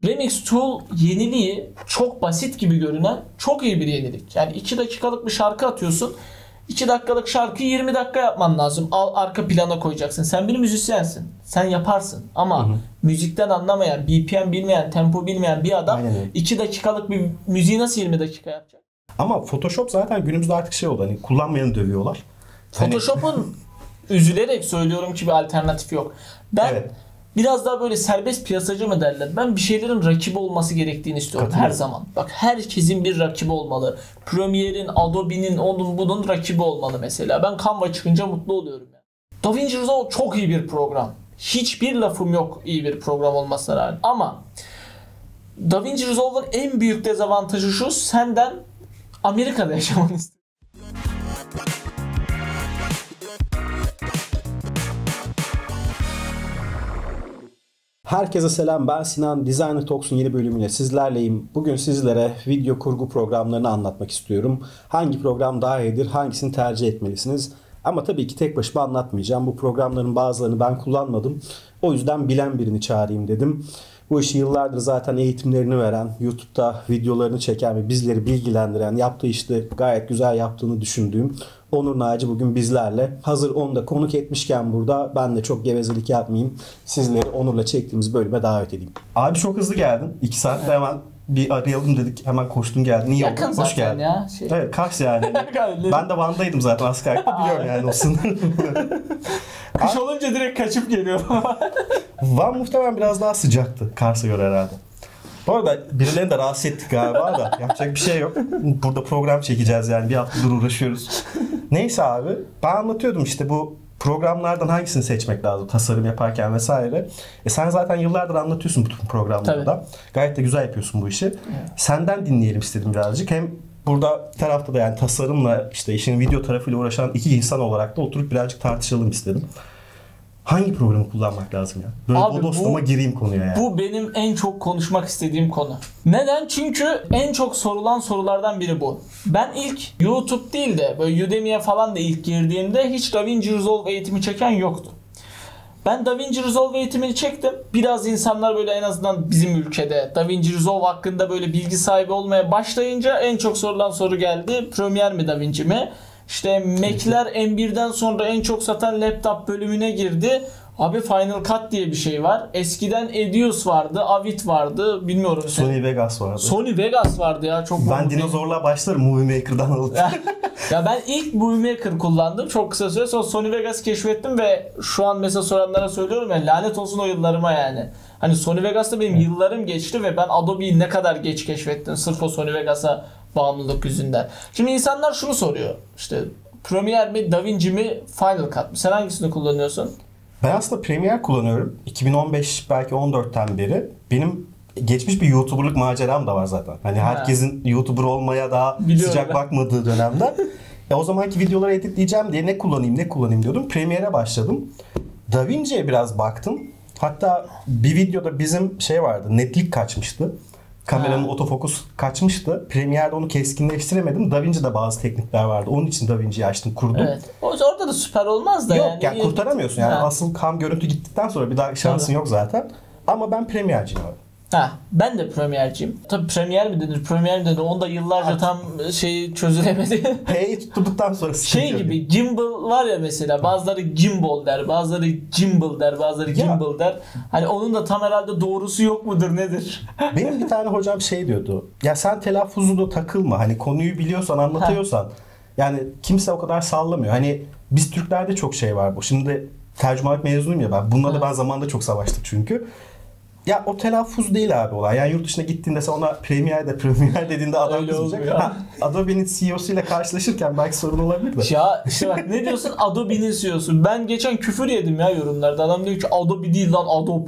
Remix Tool yeniliği çok basit gibi görünen çok iyi bir yenilik. Yani 2 dakikalık bir şarkı atıyorsun. 2 dakikalık şarkıyı 20 dakika yapman lazım. Arka plana koyacaksın. Sen bir müzisyensin. Sen yaparsın. Ama müzikten anlamayan, BPM bilmeyen, tempo bilmeyen bir adam 2 dakikalık bir müziği nasıl 20 dakika yapacak? Ama Photoshop zaten günümüzde artık şey oldu. Hani kullanmayanı dövüyorlar. Photoshop'un üzülerek söylüyorum ki bir alternatif yok. Ben biraz daha böyle serbest piyasacı mı derler? Ben bir şeylerin rakibi olması gerektiğini istiyorum her zaman. Bak herkesin bir rakibi olmalı. Premiere'in, Adobe'nin, onun bunun rakibi olmalı mesela. Ben Canva çıkınca mutlu oluyorum. DaVinci Resolve çok iyi bir program. Hiçbir lafım yok iyi bir program olmasına rağmen. Ama DaVinci Resolve'ın en büyük dezavantajı şu: senden Amerika'da yaşamanı istiyorum. Herkese selam, ben Sinan. Designer Talks'un yeni bölümüyle sizlerleyim. Bugün sizlere video kurgu programlarını anlatmak istiyorum. Hangi program daha iyidir, hangisini tercih etmelisiniz? Ama tabii ki tek başıma anlatmayacağım. Bu programların bazılarını ben kullanmadım. O yüzden bilen birini çağırayım dedim. Bu işi yıllardır zaten eğitimlerini veren, YouTube'da videolarını çeken ve bizleri bilgilendiren, yaptığı işte gayet güzel yaptığını düşündüğüm Onur Naci bugün bizlerle. Hazır onu da konuk etmişken burada ben de çok gevezelik yapmayayım. Sizleri Onur'la çektiğimiz bölüme davet edeyim. Abi çok hızlı geldin. 2 saatte hemen bir arayalım dedik. Hemen koştun geldin. İyi yakın oldu. Hoş geldin. Ya, Evet, Kars yani. Ben de Van'daydım zaten askerlikte, biliyorum yani o sınır. Kış olunca direkt kaçıp geliyorum. Van muhtemelen biraz daha sıcaktı Kars'a göre herhalde. Bu arada birilerini de rahatsız ettik galiba da yapacak bir şey yok. Burada program çekeceğiz yani, bir haftadır uğraşıyoruz. Neyse abi, ben anlatıyordum işte bu programlardan hangisini seçmek lazım tasarım yaparken vesaire. Sen zaten yıllardır anlatıyorsun bütün programlarda da. Gayet de güzel yapıyorsun bu işi. Evet. Senden dinleyelim istedim birazcık. Hem burada tarafta da yani tasarımla işte işin video tarafıyla uğraşan iki insan olarak da oturup birazcık tartışalım istedim. Hangi programı kullanmak lazım ya? Böyle abi, bodoslama gireyim konuya yani. Bu benim en çok konuşmak istediğim konu. Neden? Çünkü en çok sorulan sorulardan biri bu. Ben ilk YouTube değil de böyle Udemy'ye falan da ilk girdiğimde hiç DaVinci Resolve eğitimi çeken yoktu. Ben DaVinci Resolve eğitimini çektim. Biraz insanlar böyle en azından bizim ülkede DaVinci Resolve hakkında böyle bilgi sahibi olmaya başlayınca en çok sorulan soru geldi. Premiere mi DaVinci mi? İşte Mac'ler M1'den sonra en çok satan laptop bölümüne girdi. Abi Final Cut diye bir şey var. Eskiden Edius vardı, Avid vardı, bilmiyorum. Sony Vegas vardı. Sony Vegas vardı ya, çok. Ben dinozorluğa başlarım Movie Maker'dan alıp. Ya ben ilk Movie Maker kullandım çok kısa süre, sonra Sony Vegas keşfettim ve şu an mesela soranlara söylüyorum ya, lanet olsun o yıllarıma yani. Hani Sony Vegas'ta benim yıllarım geçti ve ben Adobe'yi ne kadar geç keşfettim sırf o Sony Vegas'a bağımlılık yüzünden. Şimdi insanlar şunu soruyor. İşte Premiere mi, DaVinci mi, Final Cut mı? Sen hangisini kullanıyorsun? Ben aslında Premiere kullanıyorum. 2015 belki 14'ten beri. Benim geçmiş bir YouTuber'lık maceram da var zaten. Hani herkesin YouTuber olmaya daha sıcak bakmadığı dönemde. O zamanki videoları editleyeceğim diye ne kullanayım diyordum. Premiere'e başladım. DaVinci'ye biraz baktım. Hatta bir videoda bizim şey vardı. Netlik kaçmıştı. Kameranın otofokus kaçmıştı. Premiere'de onu keskinleştiremedim. DaVinci'de bazı teknikler vardı. Onun için DaVinci'yi açtım, kurdum. Evet. Orada da süper olmaz da yok, yani. Yani kurtaramıyorsun. Yani asıl kam görüntü gittikten sonra bir daha şansın yok zaten. Ama ben Premiere'ciyim abi. Ben de Premiere'ciyim. Tabii Premiere mi denir, Premiere mi denir? Onda yıllarca tam şeyi çözülemedi. P'yi tutturduktan sonra şey gibi gimbal var ya mesela, bazıları gimbal der, bazıları gimbal der, bazıları gimbal der. Hani onun da tam herhalde doğrusu yok mudur nedir? Benim bir tane hocam şey diyordu. Ya sen telaffuzu da takılma. Hani konuyu biliyorsan, anlatıyorsan. Yani kimse o kadar sallamıyor. Hani biz Türklerde çok şey var bu. Şimdi tercümanlık mezunuyum ya ben. Bununla da ben zamanında çok savaştım çünkü. Ya o telaffuz değil abi olay. Yani yurt dışına gittiğinde sen ona Premiere dediğinde adam kızacak. Adobe'nin CEO'suyla karşılaşırken belki sorun olabilir de. Ya işte bak ne diyorsun, Adobe'nin CEO'su. Ben geçen küfür yedim ya yorumlarda. Adam diyor ki Adobe değil lan Adobe.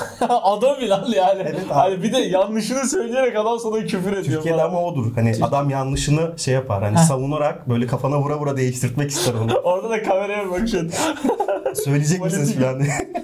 Adobe lan yani. Evet, hani bir de yanlışını söyleyerek adam sana küfür ediyor. Türkiye'de falan. Ama odur. Hani adam yanlışını şey yapar. Hani savunarak böyle kafana vura vura değiştirtmek ister onu. Orada da kameraya bakıyorsun. Söyleyecek misiniz falan?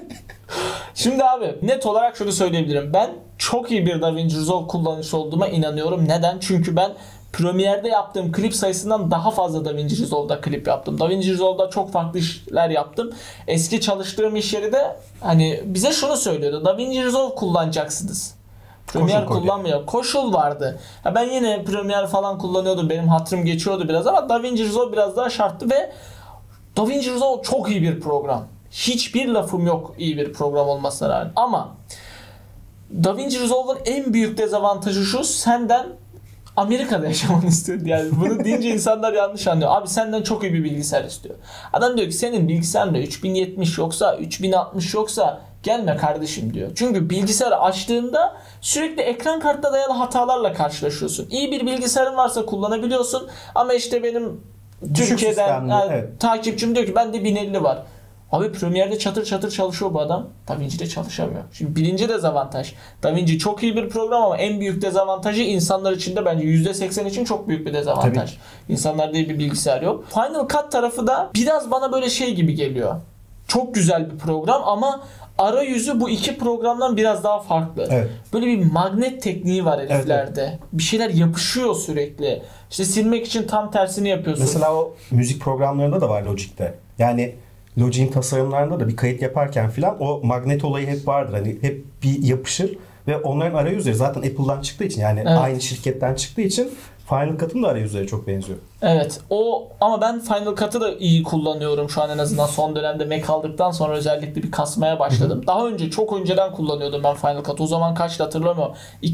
Şimdi abi net olarak şunu söyleyebilirim. Ben çok iyi bir DaVinci Resolve kullanıcısı olduğuma inanıyorum. Neden? Çünkü ben Premiere'de yaptığım klip sayısından daha fazla DaVinci Resolve'da klip yaptım. DaVinci Resolve'da çok farklı işler yaptım. Eski çalıştığım iş yeri de hani bize şunu söylüyordu. DaVinci Resolve kullanacaksınız. Premiere Koşul koydu. kullanmıyor. Koşul vardı. Ya ben yine Premiere falan kullanıyordum. Benim hatırım geçiyordu biraz ama DaVinci Resolve biraz daha şarttı ve DaVinci Resolve çok iyi bir program. Hiçbir lafım yok iyi bir program olmasına rağmen. Ama DaVinci Resolve'un en büyük dezavantajı şu: senden Amerika'da yaşamanı istiyor. Yani bunu deyince insanlar yanlış anlıyor. Abi senden çok iyi bir bilgisayar istiyor. Adam diyor ki senin bilgisayarında 3070 yoksa 3060 yoksa gelme kardeşim diyor. Çünkü bilgisayarı açtığında sürekli ekran kartına dayalı hatalarla karşılaşıyorsun. İyi bir bilgisayarın varsa kullanabiliyorsun ama işte benim Düşük Türkiye'den sistemli, evet. takipçim diyor ki bende 1050 var. Abi Premiere'de çatır çatır çalışıyor bu adam. DaVinci'de çalışamıyor. Şimdi birinci dezavantaj. DaVinci çok iyi bir program ama en büyük dezavantajı insanlar için de bence %80 için çok büyük bir dezavantaj. İnsanlarda iyi bir bilgisayar yok. Final Cut tarafı da biraz bana böyle şey gibi geliyor. Çok güzel bir program ama arayüzü bu iki programdan biraz daha farklı. Evet. Böyle bir magnet tekniği var heriflerde. Bir şeyler yapışıyor sürekli. İşte silmek için tam tersini yapıyorsun. Mesela o müzik programlarında da var Logic'te. Yani Logic'in tasarımlarında da bir kayıt yaparken filan o magnet olayı hep vardır. Hani hep bir yapışır ve onların arayüzleri zaten Apple'dan çıktığı için yani aynı şirketten çıktığı için Final Cut'ın da arayüzleri çok benziyor. Evet. Ama ben Final Cut'ı da iyi kullanıyorum şu an, en azından son dönemde Mac aldıktan sonra özellikle bir kasmaya başladım. Daha önce çok önceden kullanıyordum ben Final Cut'ı. O zaman kaçtı hatırlamıyorum.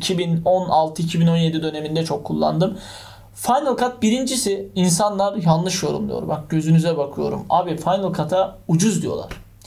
2016-2017 döneminde çok kullandım. Final Cut birincisi insanlar yanlış yorumluyor. Bak gözünüze bakıyorum. Abi Final Cut'a ucuz diyorlar.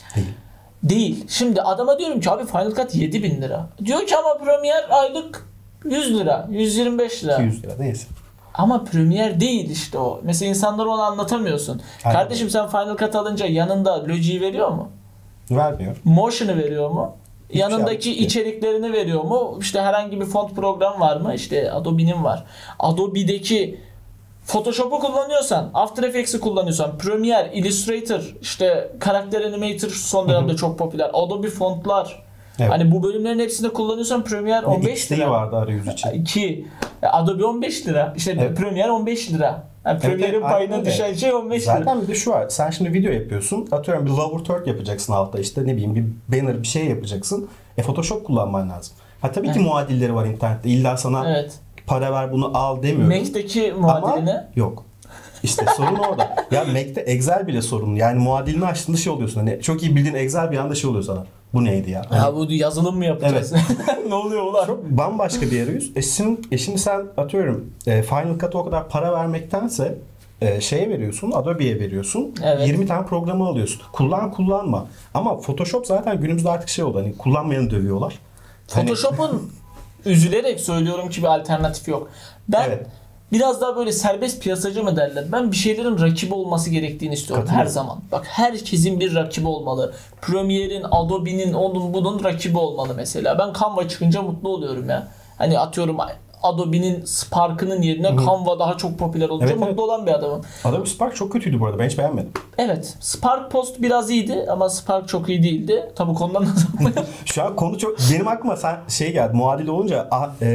Değil. Şimdi adama diyorum ki abi Final Cut 7.000 lira. Diyor ki ama Premiere aylık 100 lira, 125 lira. 200 lira neyse. Ama Premiere değil işte o. Mesela insanlara onu anlatamıyorsun. Aynen. Kardeşim sen Final Cut alınca yanında Logic'i veriyor mu? Vermiyor. Motion'ı veriyor mu? Hiçbir Yanındaki şey içeriklerini veriyor mu? İşte herhangi bir font program var mı? İşte Adobe'nin var. Adobe'deki Photoshop'u kullanıyorsan, After Effects'i kullanıyorsan, Premiere, Illustrator, işte Character Animator son dönemde çok popüler. Adobe fontlar. Evet. Hani bu bölümlerin hepsinde kullanıyorsan Premiere 15 X'teyi lira. vardı arayüz için. 2. Adobe 15 lira. İşte Evet. Premiere 15 lira. Yani Premiere'in aynen payına öyle. düşen şey 15 lira. Zaten bir de şu var. Sen şimdi video yapıyorsun. Atıyorum bir lower third yapacaksın altta, işte ne bileyim bir banner bir şey yapacaksın. Photoshop kullanman lazım. Ha tabii ki muadilleri var internette. İlla sana Evet. para ver bunu al demiyorum. Mac'teki muadiline. Ama yok. İşte sorun orada. Ya Mac'te Excel bile sorun. Yani muadilini açtığında şey oluyorsun. Hani çok iyi bildiğin Excel bir anda şey oluyor sana. Bu neydi ya? Hani Ya bu yazılım mı yapacağız? Ne oluyor ulan? çok bambaşka bir arayüz. Şimdi sen atıyorum Final Cut'a o kadar para vermektense şeye veriyorsun, Adobe'ye veriyorsun. Evet. 20 tane programı alıyorsun. Kullanma. Ama Photoshop zaten günümüzde artık şey oldu. Hani kullanmayanı dövüyorlar. Photoshop'un üzülerek söylüyorum ki bir alternatif yok. Ben Evet. biraz daha böyle serbest piyasacı mı derler? Ben bir şeylerin rakibi olması gerektiğini istiyorum her zaman. Bak herkesin bir rakibi olmalı. Premiere'in, Adobe'nin, onun bunun rakibi olmalı mesela. Ben Canva çıkınca mutlu oluyorum ya. Hani atıyorum Adobe'nin Spark'ının yerine Canva daha çok popüler olunca Evet, mutlu evet. olan bir adamım. Adobe Spark çok kötüydü bu arada. Ben hiç beğenmedim. Evet. Spark Post biraz iyiydi ama Spark çok iyi değildi. Tabii konudan Şu an konu çok... Benim aklıma şey geldi. Muadil olunca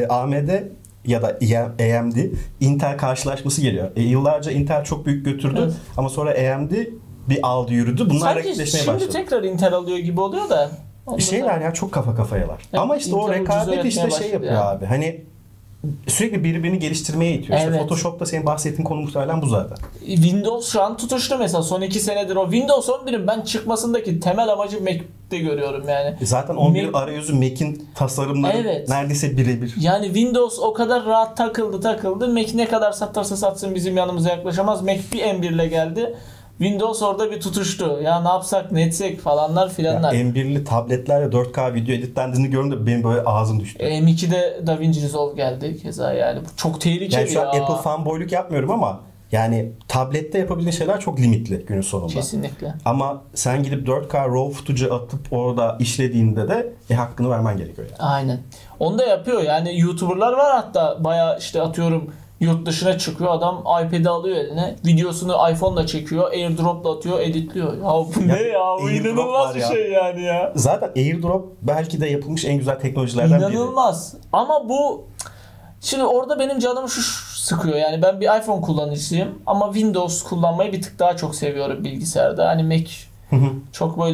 AMD ya da AMD Intel karşılaşması geliyor. Yıllarca Intel çok büyük götürdü Evet. ama sonra AMD bir aldı yürüdü. Bunlar sanki rakipleşmeye şimdi başladı. tekrar Intel alıyor gibi oluyor da. Şeyler ya çok kafa kafayalar. Evet, Ama işte o Intel ucuza rekabet işte üretmeye şey başladı yapıyor ya. abi. Hani sürekli birbirini geliştirmeye itiyor. İşte Evet. Photoshop'ta senin bahsettiğin konu muhtemelen bu zaten. Windows şu an tutuştu mesela son 2 senedir o Windows 11'in ben çıkmasındaki temel amacı Mac'te görüyorum yani. Zaten 11 Mac- arayüzü Mac'in tasarımları Evet. neredeyse birebir. Yani Windows o kadar rahat takıldı. Mac ne kadar satarsa satsın bizim yanımıza yaklaşamaz. Mac bir M1'le geldi. Windows orada bir tutuştu. Ya ne yapsak ne etsek falanlar filanlar. M1'li tabletlerle 4K video editlendiğini gördüm de benim böyle ağzım düştü. M2'de DaVinci Resolve geldi keza yani. Bu çok tehlikeli Yani şu an ya. Apple fanboyluk yapmıyorum ama yani tablette yapabildiğin şeyler çok limitli günün sonunda. Kesinlikle. Ama sen gidip 4K RAW footage'ı atıp orada işlediğinde de hakkını vermen gerekiyor yani. Aynen. Onu da yapıyor. Yani YouTuber'lar var hatta bayağı işte atıyorum yurt dışına çıkıyor adam iPad'i alıyor eline. Videosunu iPhone'la çekiyor. AirDrop'la atıyor, editliyor. Ya bu ne ya? Bu AirDrop inanılmaz var bir ya. şey yani ya. Zaten AirDrop belki de yapılmış en güzel teknolojilerden biri. İnanılmaz. Ama bu şimdi orada benim canımı şu sıkıyor. Yani ben bir iPhone kullanıcısıyım ama Windows kullanmayı bir tık daha çok seviyorum bilgisayarda. Hani Mac çok böyle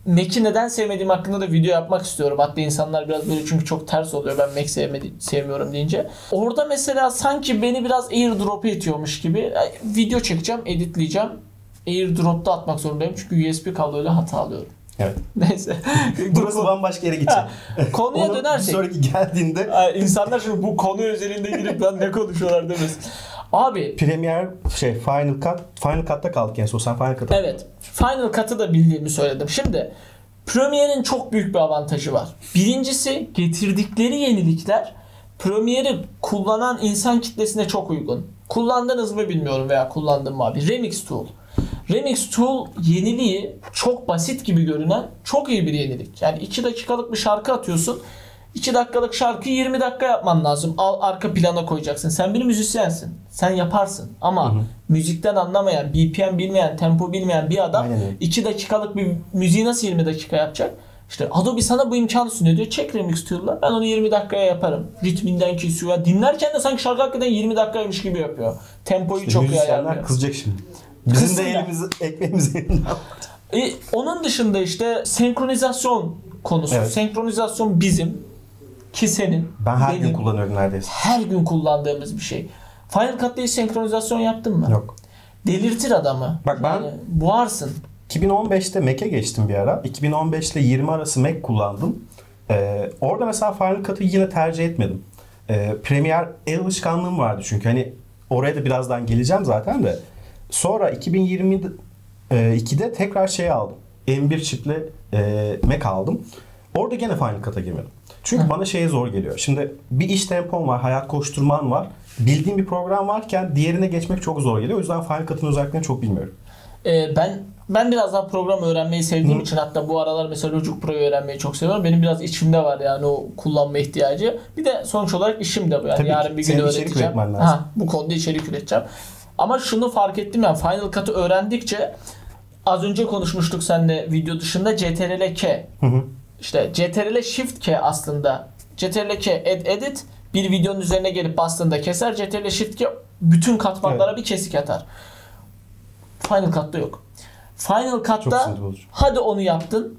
Mac'i neden sevmediğim hakkında da video yapmak istiyorum. Hatta insanlar biraz böyle çünkü çok ters oluyor ben Mac sevmiyorum deyince. Orada mesela sanki beni biraz AirDrop'a itiyormuş gibi. Video çekeceğim, editleyeceğim. AirDrop'ta atmak zorundayım çünkü USB kabloyla hata alıyorum. Evet. Neyse. Burası bambaşka yere gidecek. Konuya dönersek. Bir sonraki geldiğinde. İnsanlar şimdi bu konu özelinde girip lan ne konuşuyorlar demesin. Abi. Premiere Final Cut'ta kaldık en son. Sen Final Cut'a. Evet. Final Cut'ı da bildiğimi söyledim. Şimdi Premiere'in çok büyük bir avantajı var. Birincisi getirdikleri yenilikler Premiere'i kullanan insan kitlesine çok uygun. Kullandınız mı bilmiyorum veya kullandım mı abi. Remix Tool. Remix Tool yeniliği çok basit gibi görünen çok iyi bir yenilik. Yani 2 dakikalık bir şarkı atıyorsun. 2 dakikalık şarkıyı 20 dakika yapman lazım. Arka plana koyacaksın. Sen bir müzisyensin. Sen yaparsın. Ama müzikten anlamayan, BPM bilmeyen, tempo bilmeyen bir adam 2 dakikalık bir müziği nasıl 20 dakika yapacak? İşte Adobe sana bu imkanı sunuyor diyor. Çek Remix Tool'la. Ben onu 20 dakikaya yaparım. Ritminden kesiyor. Dinlerken de sanki şarkı hakikaten 20 dakikaymış gibi yapıyor. Tempoyu işte çok iyi ayarlıyor. Müzisyenler kızacak şimdi. Bizim de elimiz, ekmeğimiz elinden. Onun dışında işte senkronizasyon konusu. Evet. Senkronizasyon bizim ki senin. Ben her gün kullanıyorum neredeyse. Her gün kullandığımız bir şey. Final Cut'ta hiç senkronizasyon yaptın mı? Yok. Delirtir adamı. Bak ben boğarsın. 2015'te Mac'e geçtim bir ara. 2015 ile 20 arası Mac kullandım. Orada mesela Final Cut'ı yine tercih etmedim. Premiere el alışkanlığım vardı çünkü hani oraya da birazdan geleceğim zaten de. Sonra 2022'de tekrar şey aldım. M1 çipli Mac aldım. Orada gene Final Cut'a girmedim. Çünkü bana şeye zor geliyor. Şimdi bir iş tempom var, hayat koşturman var. Bildiğim bir program varken diğerine geçmek çok zor geliyor. O yüzden Final Cut'ın özelliklerini çok bilmiyorum. Ben biraz daha program öğrenmeyi sevdiğim için hatta bu aralar mesela Logic Pro'yu öğrenmeyi çok seviyorum. Benim biraz içimde var yani o kullanma ihtiyacı. Bir de sonuç olarak işim de bu yani. Tabii yarın bir gün öğreteceğim. Bu konuda içerik üreteceğim. Ama şunu fark ettim yani Final Cut'ı öğrendikçe az önce konuşmuştuk seninle video dışında CTRL-K. İşte CTRL-Shift-K aslında. CTRL-K edit bir videonun üzerine gelip bastığında keser. CTRL-Shift-K bütün katmanlara bir kesik atar. Final Cut'ta yok. Final Cut'ta hadi onu yaptın.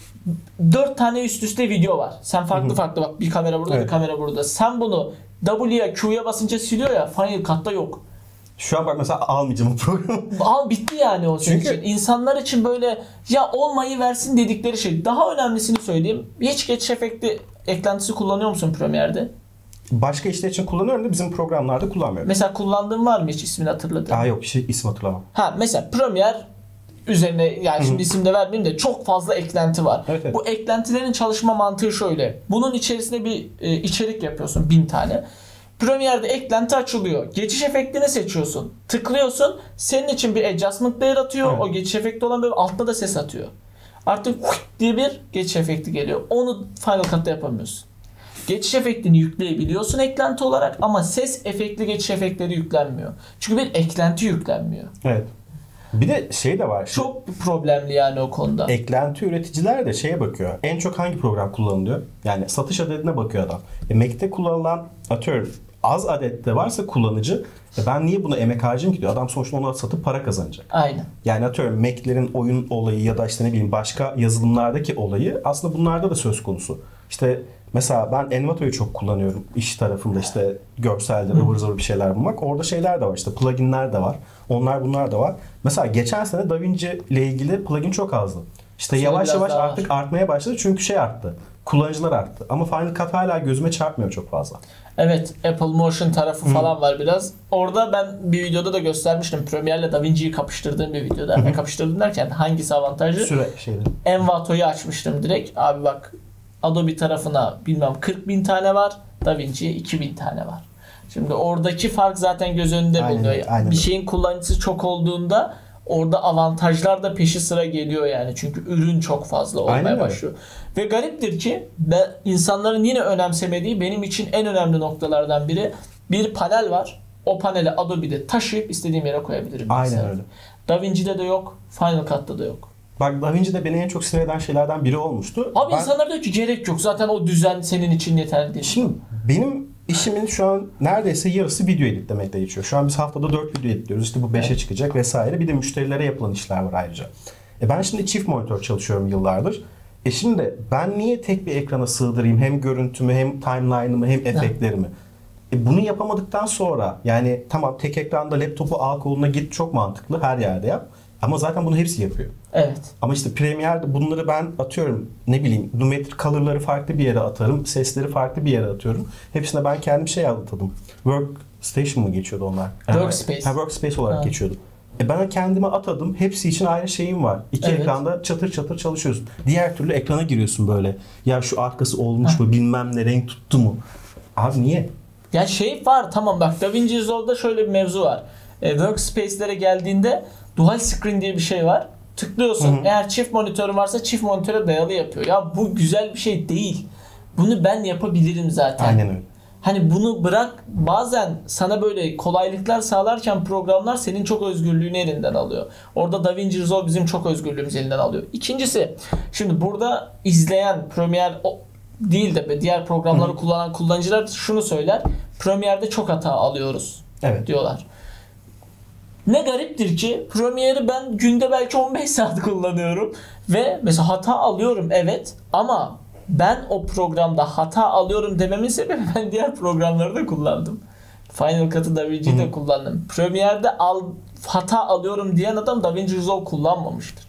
4 tane üst üste video var. Sen farklı bak bir kamera burada bir kamera burada. Sen bunu W'ye Q'ya basınca siliyor ya Final Cut'ta yok. Şu an bak mesela almayacağım o programı. Al bitti yani o senin için. İnsanlar için böyle ya olmayı versin dedikleri şey. Daha önemlisini söyleyeyim. Hiç geçiş efekti eklentisi kullanıyor musun Premiere'de? Başka işler için kullanıyorum da bizim programlarda kullanmıyorum. Mesela kullandığın var mı hiç ismini hatırladın? Yok isim hatırlamam. Mesela Premiere üzerine yani şimdi isim de vermeyeyim de çok fazla eklenti var. Evet. Bu eklentilerin çalışma mantığı şöyle. Bunun içerisinde bir içerik yapıyorsun 1000 tane. Premiere'de eklenti açılıyor. Geçiş efektini seçiyorsun. Tıklıyorsun. Senin için bir adjustment layer atıyor. Evet. O geçiş efekti olan böyle altta da ses atıyor. Artık diye bir geçiş efekti geliyor. Onu Final Cut'ta yapamıyorsun. Geçiş efektini yükleyebiliyorsun eklenti olarak ama ses efektli geçiş efektleri yüklenmiyor. Çünkü bir eklenti yüklenmiyor. Evet. Bir de şey de var. Çok problemli yani o konuda. Eklenti üreticiler de şeye bakıyor. En çok hangi program kullanılıyor? Yani satış adedine bakıyor adam. Mac'te kullanılan atıyorum az adette varsa kullanıcı ben niye buna emek harcayayım ki diyor. Adam sonuçta onu satıp para kazanacak. Aynen. Yani atıyorum Mac'lerin oyun olayı ya da işte ne bileyim başka yazılımlardaki olayı aslında bunlarda da söz konusu. İşte mesela ben Envato'yu çok kullanıyorum iş tarafında işte görselde ıvır zıvır bir şeyler bulmak. Orada şeyler de var işte pluginler de var. Bunlar da var. Mesela geçen sene DaVinci ile ilgili plugin çok azdı. İşte yavaş yavaş artık artmaya başladı çünkü şey arttı. Kullanıcılar arttı. Ama Final Cut hala gözüme çarpmıyor çok fazla. Evet, Apple Motion tarafı falan var biraz. Orada ben bir videoda da göstermiştim. Premiere ile DaVinci'yi kapıştırdığım bir videoda. Kapıştırdım derken hangisi avantajlı? Envato'yu açmıştım direkt. Abi bak Adobe tarafına bilmem 40.000 tane var. DaVinci'ye 2.000 tane var. Şimdi oradaki fark zaten göz önünde bulunuyor. Bir şeyin kullanıcısı çok olduğunda orada avantajlar da peşi sıra geliyor yani. Çünkü ürün çok fazla olmaya başlıyor. Ve gariptir ki insanların yine önemsemediği benim için en önemli noktalardan biri bir panel var. O paneli Adobe'de taşıyıp istediğim yere koyabilirim. Aynen öyle. DaVinci'de de yok, Final Cut'ta da yok. Bak DaVinci'de beni en çok sinir eden şeylerden biri olmuştu. Abi insanlar diyor ki gerek yok. Zaten o düzen senin için yeterli değil. Şimdi benim işimin şu an neredeyse yarısı video editlemekle geçiyor. Şu an biz haftada 4 video editliyoruz. İşte bu 5'e çıkacak vesaire. Bir de müşterilere yapılan işler var ayrıca. Ben şimdi çift monitör çalışıyorum yıllardır. Şimdi ben niye tek bir ekrana sığdırayım hem görüntümü hem timeline'ımı hem efektlerimi? Bunu yapamadıktan sonra yani tamam tek ekranda laptopu al koluna git çok mantıklı her yerde yap. Ama zaten bunu hepsi yapıyor. Evet. Ama işte Premiere'de bunları ben atıyorum ne bileyim numerik color'ları farklı bir yere atarım. Sesleri farklı bir yere atıyorum. Hepsine ben kendim şey atadım. Workstation mı geçiyordu onlar? Workspace. Workspace olarak geçiyordu. Ben kendime atadım. Hepsi için ayrı şeyim var. İki ekranda çatır çatır çalışıyorsun. Diğer türlü ekrana giriyorsun böyle. Ya şu arkası olmuş mu bilmem ne renk tuttu mu? Abi niye? Ya şey var tamam bak DaVinci Resolve'da şöyle bir mevzu var. Workspace'lere geldiğinde dual screen diye bir şey var. Tıklıyorsun. Eğer çift monitörün varsa çift monitöre dayalı yapıyor. Ya bu güzel bir şey değil. Bunu ben yapabilirim zaten. Aynen öyle. Hani bunu bırak bazen sana böyle kolaylıklar sağlarken programlar senin çok özgürlüğünü elinden alıyor. Orada DaVinci Resolve bizim çok özgürlüğümüzü elinden alıyor. İkincisi şimdi burada izleyen Premiere değil de diğer programları kullanan kullanıcılar şunu söyler. Premiere'de çok hata alıyoruz diyorlar. Ne gariptir ki Premiere'i ben günde belki 15 saat kullanıyorum ve mesela hata alıyorum evet ama ben o programda hata alıyorum dememin sebebi ben diğer programları da kullandım. Final Cut'ı DaVinci'yi de kullandım. Premiere'de hata alıyorum diyen adam DaVinci Resolve kullanmamıştır.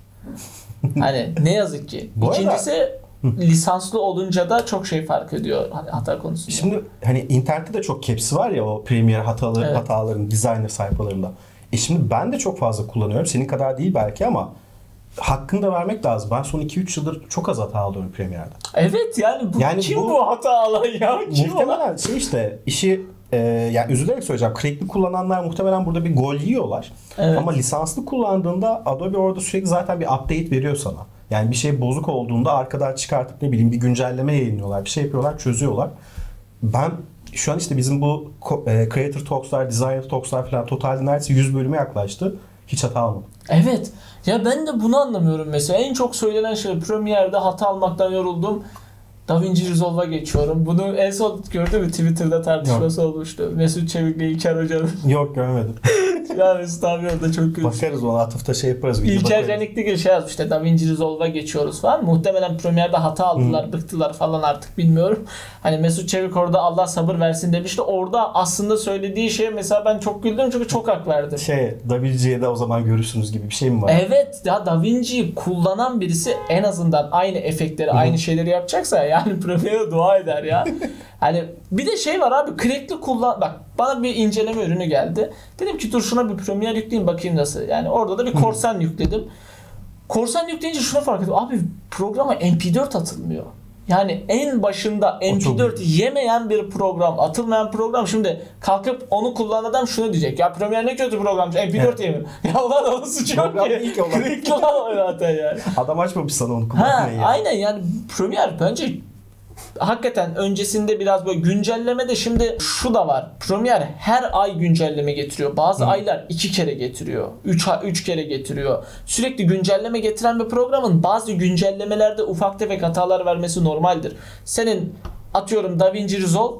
Hani ne yazık ki. İkincisi lisanslı olunca da çok şey fark ediyor hata konusunda. Şimdi hani internette de çok caps'i var ya o Premiere hataların designer sayfalarında. Şimdi ben de çok fazla kullanıyorum. Senin kadar değil belki ama hakkını da vermek lazım. Ben son 2-3 yıldır çok az hata alıyorum Premiere'de. Evet yani kim bu hata alan ya? Muhtemelen işte işi yani üzülerek söyleyeceğim. Crack'li kullananlar muhtemelen burada bir gol yiyorlar. Evet. Ama lisanslı kullandığında Adobe orada sürekli zaten bir update veriyor sana. Yani bir şey bozuk olduğunda arkadan çıkartıp ne bileyim bir güncelleme yayınlıyorlar. Bir şey yapıyorlar, çözüyorlar. Ben şu an işte bizim bu Creator Talks'lar, Designer Talks'lar falan totalde neredeyse 100 bölüme yaklaştı. Hiç hata almadım. Evet. Ya ben de bunu anlamıyorum mesela. En çok söylenen şey Premiere'de hata almaktan yoruldum. DaVinci Resolve'a geçiyorum. Bunu en son gördün mü? Twitter'da tartışması olmuştu. Mesut Çevik'le İlker Hoca'nın. Yok görmedim. Ya Mesut abi orada çok kötü. Bakarız ona atıfta şey yaparız. İlker Canikli şey yazmış işte DaVinci Resolve'a geçiyoruz falan. Muhtemelen Premiere'de hata aldılar, bıktılar falan artık bilmiyorum. Hani Mesut Çevik orada Allah sabır versin demişti. Orada aslında söylediği şey mesela ben çok güldüm çünkü çok hak verdim. DaVinci'ye de o zaman görürsünüz gibi bir şey mi var? Evet ya DaVinci'yi kullanan birisi en azından aynı efektleri, aynı şeyleri yapacaksa yani Premiere'e dua eder ya. Hani bir de şey var abi crack'li bak bana bir inceleme ürünü geldi. Dedim ki dur şuna bir Premiere yükleyeyim bakayım nasıl. Yani orada da bir korsan yükledim. Korsan yükleyince şunu fark ettim. Abi programa MP4 atılmıyor. Yani en başında MP4 yemeyen bir program, atılmayan program. Şimdi kalkıp onu kullanan adam şunu diyecek. Ya Premiere ne kötü programmış. MP4 yemiyor. Ya ulan onun suçu yok ki. Crack'li olan zaten yani. Adam açmamış sana onu kullanmayı. Aynen yani Premiere bence hakikaten öncesinde biraz böyle güncelleme de şimdi şu da var. Premiere her ay güncelleme getiriyor. Bazı aylar 2 kere getiriyor. 3 kere getiriyor. Sürekli güncelleme getiren bir programın bazı güncellemelerde ufak tefek hatalar vermesi normaldir. Senin atıyorum DaVinci Resolve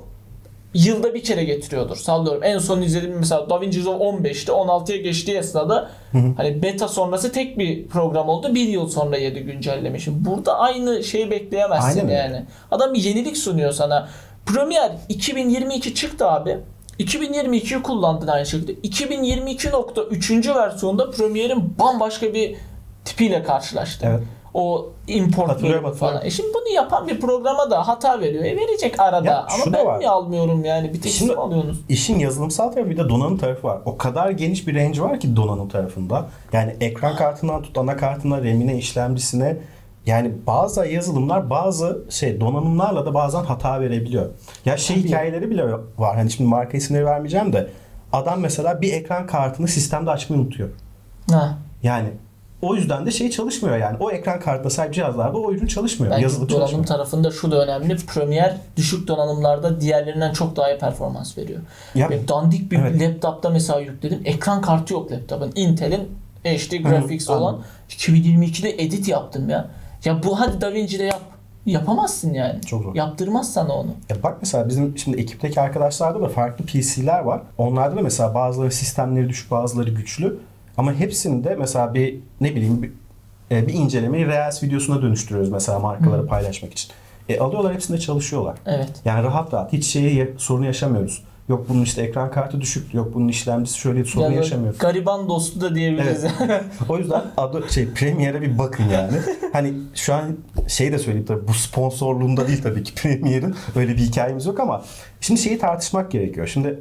yılda bir kere getiriyordur. Sallıyorum. En son izlediğim mesela DaVinci Resolve 15'te 16'ya geçtiği esnada hani beta sonrası tek bir program oldu. Bir yıl sonra 7 güncelleme. Şimdi burada aynı şeyi bekleyemezsin. Aynen yani. Öyle. Adam bir yenilik sunuyor sana. Premiere 2022 çıktı abi. 2022'yi kullandın aynı şekilde. 2022.3. versiyonda Premiere'in bambaşka bir tipiyle karşılaştın. Evet. O import bölümü falan. Şimdi bunu yapan bir programa da hata veriyor. Verecek arada. Ya, ama ben niye almıyorum yani? Bir tek siz alıyorsunuz. İşin yazılımsal tarafı bir de donanım tarafı var. O kadar geniş bir range var ki donanım tarafında. Yani ekran kartından tut anakartına, RAM'ine, işlemcisine yani bazı yazılımlar bazı donanımlarla da bazen hata verebiliyor. Ya hikayeleri bile var. Hani şimdi marka isimleri vermeyeceğim de adam mesela bir ekran kartını sistemde açmayı unutuyor. Yani o yüzden de çalışmıyor yani. O ekran kartına sahip cihazlarda o ürün çalışmıyor. Yazılım donanım tarafında şu da önemli. Premiere düşük donanımlarda diğerlerinden çok daha iyi performans veriyor. Dandik bir laptopta mesela yükledim. Ekran kartı yok laptopun. Intel'in HD Graphics olan 2022'de edit yaptım ya. Ya bu hadi DaVinci'de yap. Yapamazsın yani. Çok zor. Yaptırmaz sana onu. Bak mesela bizim şimdi ekipteki arkadaşlarda da farklı PC'ler var. Onlarda da mesela bazıları sistemleri düşük bazıları güçlü. Ama hepsinde mesela bir bir incelemeyi Reels videosuna dönüştürüyoruz mesela markalara paylaşmak için. Alıyorlar, hepsinde çalışıyorlar. Evet. Yani rahat rahat hiç sorunu yaşamıyoruz. Yok bunun işte ekran kartı düşük, yok bunun işlemcisi şöyle sorun yaşamıyoruz. Gariban dostu da diyebiliriz. Evet. O yüzden Premiere'e bir bakın yani. Hani şu an de söyleyeyim tabii, bu sponsorluğunda değil tabii ki Premiere'in, öyle bir hikayemiz yok ama şimdi şeyi tartışmak gerekiyor. Şimdi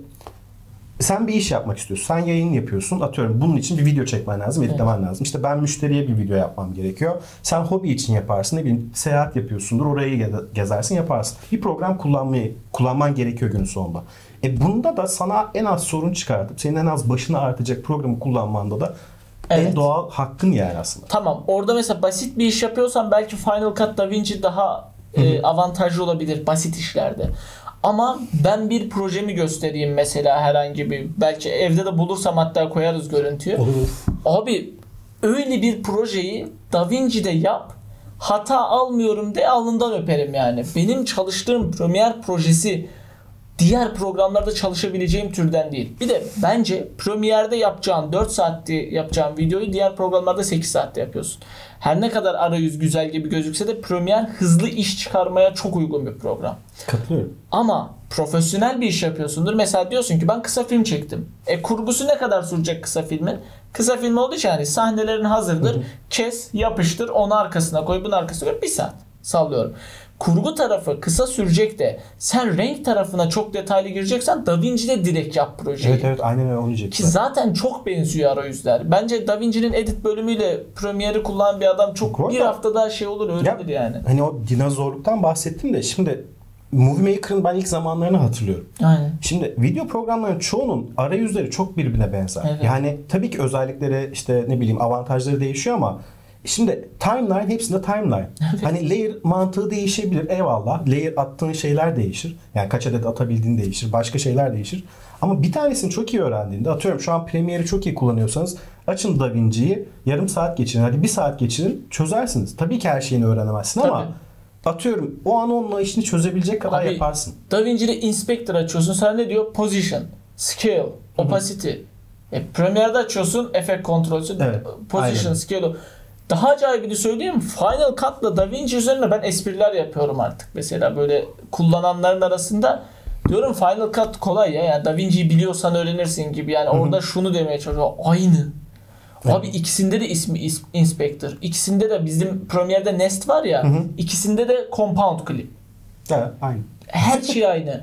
sen bir iş yapmak istiyorsun. Sen yayın yapıyorsun. Atıyorum bunun için bir video çekmen lazım, editlemen lazım. İşte ben müşteriye bir video yapmam gerekiyor. Sen hobi için yaparsın. Ne bileyim seyahat yapıyorsundur. Orayı gezersin, yaparsın. Bir program kullanman gerekiyor günün sonunda. Bunda da sana en az sorun çıkartıp senin en az başını artacak programı kullanmanda da en doğal hakkın yani aslında. Tamam. Orada mesela basit bir iş yapıyorsan belki Final Cut DaVinci daha avantajlı olabilir basit işlerde. Ama ben bir projemi göstereyim mesela, herhangi bir, belki evde de bulursam hatta koyarız görüntüyü. Olur. Abi öyle bir projeyi DaVinci'de yap, hata almıyorum de, alnından öperim yani. Benim çalıştığım Premiere projesi diğer programlarda çalışabileceğim türden değil. Bir de bence Premiere'de yapacağın 4 saatte yapacağın videoyu diğer programlarda 8 saatte yapıyorsun. Her ne kadar arayüz güzel gibi gözükse de Premiere hızlı iş çıkarmaya çok uygun bir program. Katılıyorum. Ama profesyonel bir iş yapıyorsundur. Mesela diyorsun ki ben kısa film çektim. Kurgusu ne kadar sürecek kısa filmin? Kısa film olduğu için yani sahnelerin hazırdır. Kes, yapıştır, onu arkasına koy, bunu arkasına koy. 1 saat sallıyorum. Kurgu tarafı kısa sürecek de sen renk tarafına çok detaylı gireceksen DaVinci'de direkt yap projeyi. Evet aynen öyle, onu diyecektim. Ki zaten çok benziyor arayüzler. Bence DaVinci'nin edit bölümüyle Premiere'i kullanan bir adam çok bir haftada olur, öğrenir yani. Hani o dinozorluktan bahsettim de şimdi Movie Maker'ın ben ilk zamanlarını hatırlıyorum. Aynen. Şimdi video programlarının çoğunun arayüzleri çok birbirine benzer. Evet. Yani tabii ki özellikleri, işte ne bileyim avantajları değişiyor ama şimdi timeline, hepsinde timeline. Hani layer mantığı değişebilir, eyvallah. Layer attığın şeyler değişir. Yani kaç adet atabildiğin değişir. Başka şeyler değişir. Ama bir tanesini çok iyi öğrendiğinde, atıyorum şu an Premiere'i çok iyi kullanıyorsanız açın DaVinci'yi, yarım saat geçirin. Hadi 1 saat geçirin, çözersiniz. Tabii ki her şeyini öğrenemezsin ama atıyorum o an onunla işini çözebilecek kadar yaparsın. DaVinci'de Inspector açıyorsun. Sana ne diyor? Position, Scale, Opacity. Premiere'de açıyorsun. Effect Control'sü. Evet, Position, aynen. Scale. Daha acayibini söyleyeyim. Final Cut'la DaVinci üzerine ben espriler yapıyorum artık. Mesela böyle kullananların arasında diyorum Final Cut kolay ya. Yani DaVinci'yi biliyorsan öğrenirsin gibi. Yani orada şunu demeye çalışıyor. Aynı. Abi ikisinde de ismi Inspector. İkisinde de bizim Premiere'de Nest var ya. İkisinde de Compound Clip. Evet, aynı. Her şey aynı.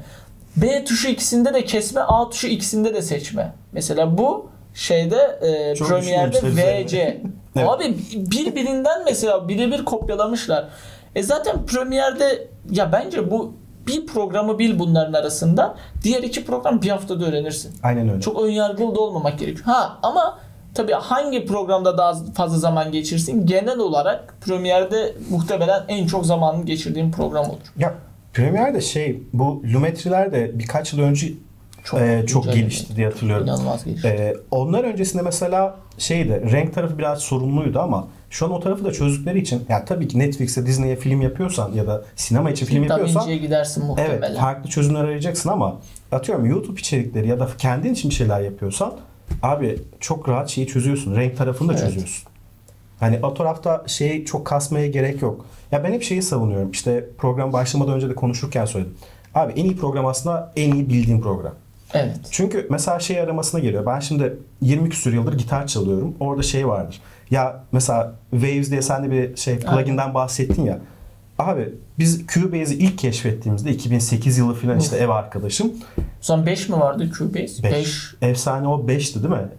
B tuşu ikisinde de kesme, A tuşu ikisinde de seçme. Mesela bu şeyde Premiere'de VC. Evet. Abi birbirinden mesela birebir kopyalamışlar. Zaten Premiere'de ya bence bu bir programı bil bunların arasında. Diğer 2 program bir haftada öğrenirsin. Aynen öyle. Çok önyargılı da olmamak gerekiyor. Ama tabii hangi programda daha fazla zaman geçirsin? Genel olarak Premiere'de muhtemelen en çok zamanını geçirdiğim program olur. Ya Premiere'de bu Lumetri'ler de birkaç yıl önce çok gelişti diye hatırlıyorum. İnanılmaz gelişti. Onlar öncesinde mesela renk tarafı biraz sorunluydu ama şu an o tarafı da çözdükleri için, yani tabii ki Netflix'e, Disney'e film yapıyorsan ya da sinema için film yapıyorsan DaVinci'ye gidersin muhtemelen. Evet, farklı çözümler arayacaksın ama atıyorum YouTube içerikleri ya da kendin için bir şeyler yapıyorsan abi çok rahat şeyi çözüyorsun. Renk tarafını da çözüyorsun. Hani o tarafta çok kasmaya gerek yok. Ya ben hep şeyi savunuyorum. İşte program başlamadan önce de konuşurken söyledim. Abi en iyi program aslında en iyi bildiğin program. Evet. Çünkü mesela aramasına geliyor. Ben şimdi 20 küsur yıldır gitar çalıyorum. Orada vardır. Ya mesela Waves diye sen de bir plugin'den bahsettin ya. Abi biz Cubase'i ilk keşfettiğimizde 2008 yılı falan işte ev arkadaşım. O zaman 5 mi vardı Cubase? 5. Efsane o 5'ti değil mi?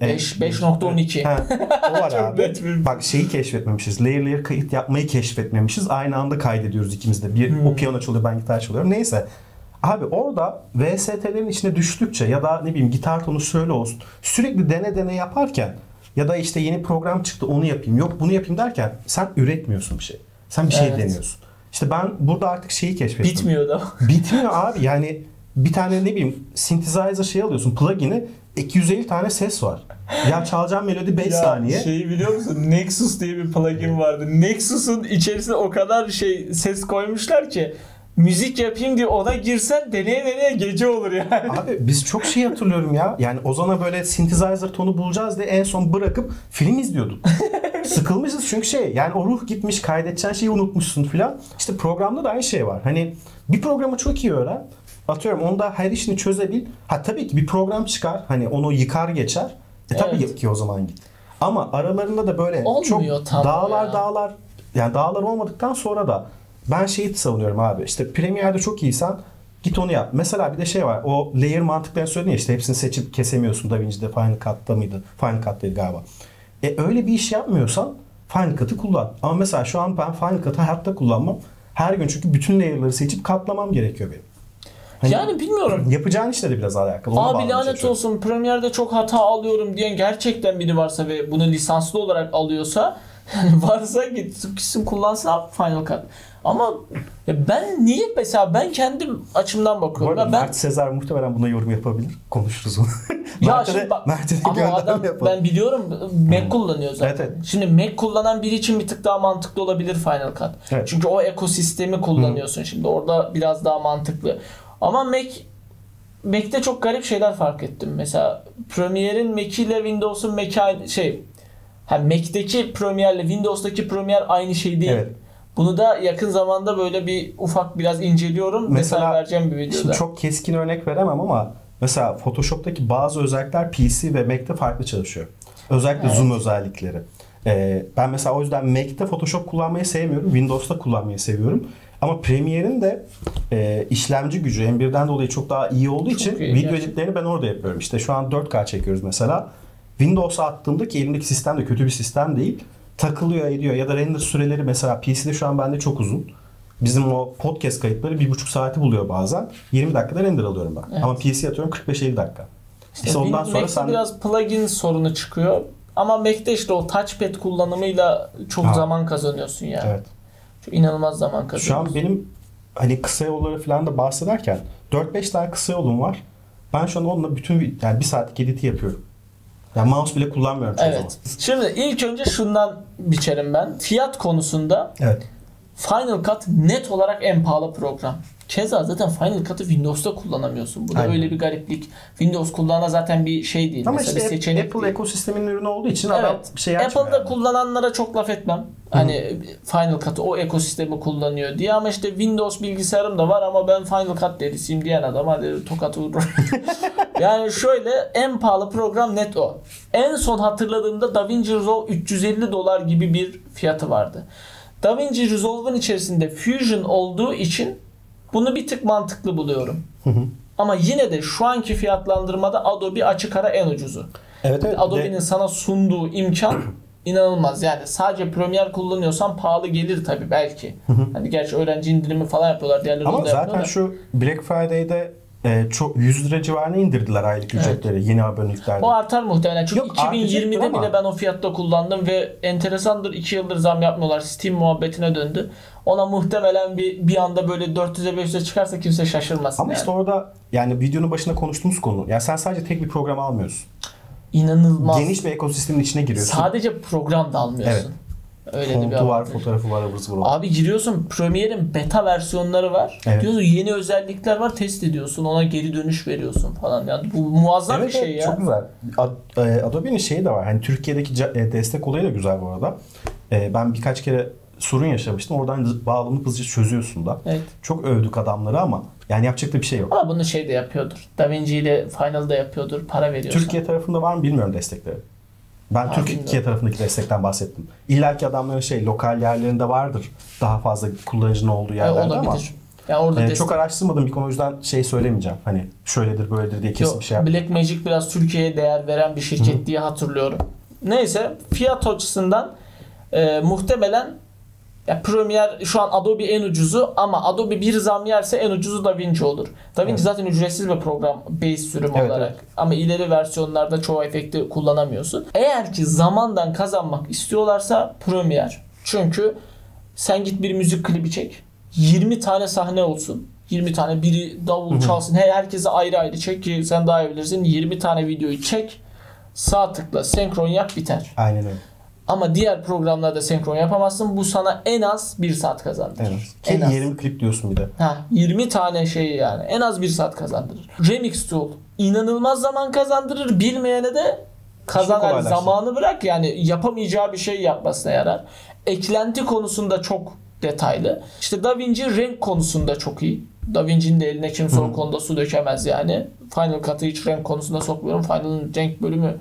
5.12. O var abi. Bak keşfetmemişiz. Layer kayıt yapmayı keşfetmemişiz. Aynı anda kaydediyoruz ikimiz de. O piyano çalıyor, ben gitar çalıyorum. Neyse. Abi orada VST'lerin içine düştükçe ya da ne bileyim gitar tonu şöyle olsun. Sürekli dene yaparken ya da işte yeni program çıktı onu yapayım, yok bunu yapayım derken sen üretmiyorsun bir şey. Sen bir şey deniyorsun. İşte ben burada artık keşfettim. Bitmiyor da. Bitmiyor abi. Yani bir tane ne bileyim synthesizer alıyorsun, plugin'i, 250 tane ses var. Ya çalacağım melodi 5 saniye. Biliyor musun? Nexus diye bir plugin vardı. Nexus'un içerisine o kadar ses koymuşlar ki müzik yapayım diye ona girsen deneye gece olur yani. Abi biz çok şey hatırlıyorum ya. Yani Ozan'a böyle synthesizer tonu bulacağız diye en son bırakıp film izliyorduk. Sıkılmışız çünkü yani o ruh gitmiş, kaydedeceğin şeyi unutmuşsun filan. İşte programda da aynı şey var. Hani bir programı çok iyi öğren. Atıyorum onda her işini çözebil. Ha tabii ki bir program çıkar. Hani onu yıkar geçer. Tabii ki o zaman git. Ama aralarında da böyle olmuyor çok dağlar yani dağlar olmadıktan sonra da ben şeyi savunuyorum abi. İşte Premiere'de çok iyisen git onu yap. Mesela bir de şey var. O layer mantıklarını söyledin ya, işte hepsini seçip kesemiyorsun. DaVinci'de Final Cut'ta mıydı? Final Cut'taydı galiba. Öyle bir iş yapmıyorsan Final Cut'ı kullan. Ama mesela şu an ben Final Cut'ı hayatta kullanmam. Her gün çünkü bütün layer'ları seçip katlamam gerekiyor benim. Hani yani bilmiyorum. Yapacağın işle de biraz alakalı. Abi lanet olsun, Premiere'de çok hata alıyorum diyen gerçekten biri varsa ve bunu lisanslı olarak alıyorsa varsa gitsin kullansın abi Final Cut. Ama ben niye mesela ben kendim açımdan bakıyorum. Bu arada ben Mert Sezer muhtemelen buna yorum yapabilir. Konuşuruz onu. Ya şimdi bak, ama adam ben biliyorum Mac kullanıyor zaten. Evet. Şimdi Mac kullanan biri için bir tık daha mantıklı olabilir Final Cut. Evet. Çünkü o ekosistemi kullanıyorsun. Şimdi orada biraz daha mantıklı. Ama Mac'te çok garip şeyler fark ettim. Mesela Premiere'in Mac ile Windows'un Mac'teki Premiere ile Windows'taki Premiere aynı şey değil. Evet. Bunu da yakın zamanda böyle bir ufak biraz inceliyorum. Mesela vereceğim bir videoda. Şimdi çok keskin örnek veremem ama mesela Photoshop'taki bazı özellikler PC ve Mac'te farklı çalışıyor. Özellikle zoom özellikleri. Ben mesela o yüzden Mac'te Photoshop kullanmayı sevmiyorum. Windows'ta kullanmayı seviyorum. Ama Premiere'in de işlemci gücü M1'den dolayı çok daha iyi olduğu için video editlerini ben orada yapıyorum. İşte şu an 4K çekiyoruz mesela. Windows'a attığımda ki elimdeki sistem de kötü bir sistem değil. Takılıyor ediyor ya da render süreleri mesela PC'de şu an bende çok uzun. Bizim o podcast kayıtları 1,5 saati buluyor bazen. 20 dakikada render alıyorum ben. Evet. Ama PC'ye atıyorum 45-50 dakika. İşte ondan sonra biraz plugin sorunu çıkıyor. Ama Mac'te işte o touchpad kullanımıyla çok zaman kazanıyorsun yani. Evet. Çok inanılmaz zaman kazanıyorsun. Şu an benim hani kısa yolları falan da bahsederken 4-5 tane kısa yolum var. Ben şu an onunla bütün yani 1 saatlik editi yapıyorum. Yani mouse bile kullanmıyorum çoğu zaman. Şimdi ilk önce şundan biçerim ben. Fiyat konusunda Final Cut net olarak en pahalı program. Keza zaten Final Cut'ı Windows'ta kullanamıyorsun. Bu da öyle bir gariplik. Windows kullanan zaten bir şey değil. Ama mesela işte seçenek Apple değil. ekosisteminin ürünü olduğu için adam şey açmıyor. Apple'da kullananlara çok laf etmem. Hani Final Cut'ı o ekosistemi kullanıyor diye, ama işte Windows bilgisayarım da var ama ben Final Cut derisiyim diyen adam hadi tokat vurur. Yani şöyle, en pahalı program net o. En son hatırladığımda DaVinci Resolve $350 gibi bir fiyatı vardı. DaVinci Resolve'un içerisinde Fusion olduğu için bunu bir tık mantıklı buluyorum. Ama yine de şu anki fiyatlandırmada Adobe açık ara en ucuzu. Evet. Adobe'nin sana sunduğu imkan inanılmaz. Yani sadece Premiere kullanıyorsan pahalı gelir tabii belki. Hani gerçi öğrenci indirimi falan yapıyorlar. Diğerleri ama zaten şu Black Friday'de çok 100 lira civarına indirdiler aylık ücretleri yeni aboneliklerde. O artar muhtemelen. Çünkü Yok, 2020'de bile ben o fiyatta kullandım ve enteresandır, 2 yıldır zam yapmıyorlar. Steam muhabbetine döndü. Ona muhtemelen bir anda böyle 400'e 500'e çıkarsa kimse şaşırmasın. Ama işte orada yani videonun başında konuştuğumuz konu. Yani sen sadece tek bir program almıyorsun. İnanılmaz. Geniş bir ekosistemin içine giriyorsun. Sadece program da almıyorsun. Evet. Öyle Fontu de bir var, fotoğrafı var, ıvır zıvır. Abi giriyorsun, Premiere'in beta versiyonları var. Evet. Diyorsun yeni özellikler var, test ediyorsun, ona geri dönüş veriyorsun falan. Yani bu muazzam bir şey ya. Çok güzel. Adobe'nin şeyi de var. Hani Türkiye'deki destek olayı da güzel bu arada. Ben birkaç kere sorun yaşamıştım. Oradan bağlamını hızlıca çözüyorsun da. Evet. Çok övdük adamları ama yani yapacak da bir şey yok. Ama bunu şey de yapıyordur. DaVinci ile Final'da yapıyordur. Para veriyorsan. Türkiye tarafında var mı bilmiyorum destekleri. Ben Türkiye tarafındaki destekten bahsettim. İlla ki adamların lokal yerlerinde vardır. Daha fazla kullanıcının olduğu yerlerde olabilir. ama Yani orada çok araştırmadım bir konu, o yüzden söylemeyeceğim. Hani şöyledir böyledir diye kesin bir şey yapmayacağım. Blackmagic biraz Türkiye'ye değer veren bir şirket diye hatırlıyorum. Neyse, fiyat açısından muhtemelen Premiere şu an Adobe en ucuzu, ama Adobe bir zam yerse en ucuzu DaVinci olur. DaVinci zaten ücretsiz bir program base sürüm olarak. Ama ileri versiyonlarda çoğu efekti kullanamıyorsun. Eğer ki zamandan kazanmak istiyorlarsa Premiere. Çünkü sen git bir müzik klibi çek. 20 tane sahne olsun. 20 tane, biri davul çalsın. Herkese ayrı ayrı çek ki sen daha iyi bilirsin. 20 tane videoyu çek. Sağ tıkla, senkron yap, biter. Aynen öyle. Ama diğer programlarda senkron yapamazsın. Bu sana en az 1 saat kazandırır. Evet. En az. 20 klip diyorsun bir de. 20 tane şey yani. En az 1 saat kazandırır. Remix Tool inanılmaz zaman kazandırır. Bilmeyene de kazanır. Zamanı bırak yani yapamayacağı bir şey yapmasına yarar. Eklenti konusunda çok detaylı. İşte DaVinci renk konusunda çok iyi. DaVinci'nin de eline kimse o konuda su dökemez yani. Final Cut'ı hiç renk konusunda sokmuyorum. Final'ın renk bölümü